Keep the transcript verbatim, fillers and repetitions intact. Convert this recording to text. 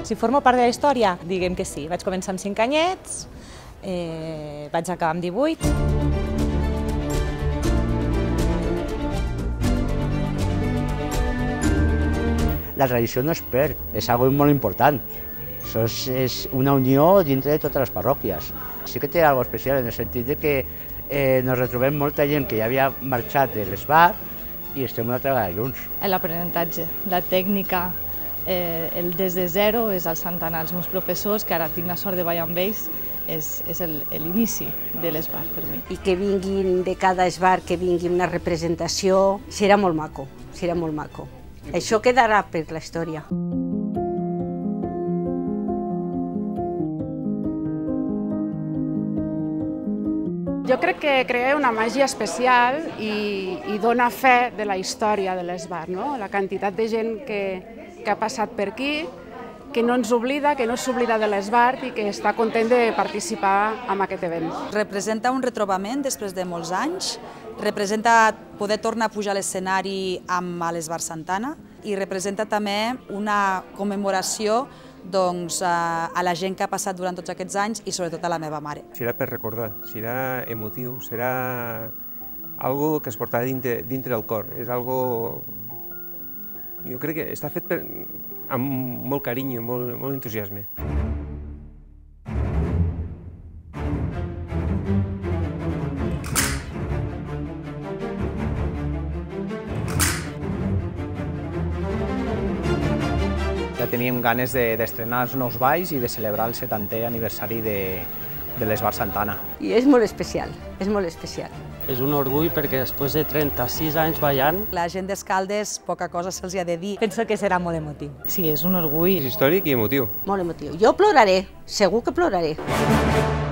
Si formo part de la història, diguem que sí. Vaig començar amb cinc anyets, eh, vaig acabar amb divuit. La tradició no es perd, és algo molt important. Això és, és una unió dintre de totes les parròquies. Sí que té algo especial en el sentit de que eh, nos retrobem molta gent que ja havia marxat de l'Esbar i estem una altra vegada junts. L'aprenentatge, la tècnica, eh, el des de zero és el Santana. Els meus professors, que ara tinc la sort de ballar amb ells, és, és l'inici de l'Esbar per mi. I que vinguin de cada esbar, que vingui una representació, serà molt maco, serà molt maco. Això quedarà per la història. Jo crec que crea una màgia especial i, i dona fe de la història de l'Esbar, no? La quantitat de gent que, que ha passat per aquí, que no ens oblida, que no s'oblida de l'Esbar i que està content de participar en aquest event. Representa un retrobament després de molts anys, representa poder tornar a pujar a l'escenari amb l'Esbar Santana i representa també una commemoració doncs, a la gent que ha passat durant tots aquests anys i sobretot a la meva mare. Serà per recordar, serà emotiu, serà algo que es portarà dintre, dintre del cor. És algo... Jo crec que està fet per, amb molt carinyo, molt, molt entusiasme. Ja teníem ganes d'estrenar els nous balls i de celebrar el setantè aniversari de, de l'Esbar Santana. I és molt especial, és molt especial. És un orgull perquè després de trenta-sis anys ballant... La gent d'Escaldes, poca cosa se'ls ha de dir. Penso que serà molt emotiu. Sí, és un orgull. És històric i emotiu. Molt emotiu. Jo ploraré, segur que ploraré.